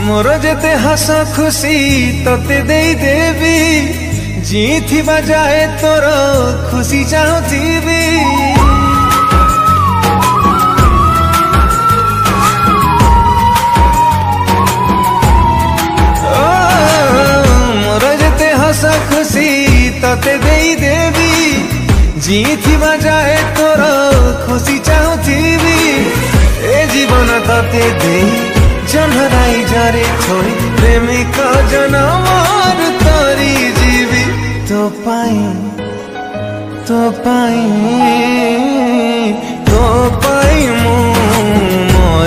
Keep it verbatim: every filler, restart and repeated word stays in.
मोर जेते हस खुशी तते दे देवी जी थी बजाए तोर खुशी चाहूबी। मोर जेते हस खुशी तते दे देवी जी थी बजाए तोर खुशी चाहूबी। ए जीवन तते दे जनहराई जारे छोड़ी प्रेमिक जनमार तारी जीवी तो पाई तो पाई तो पाई मु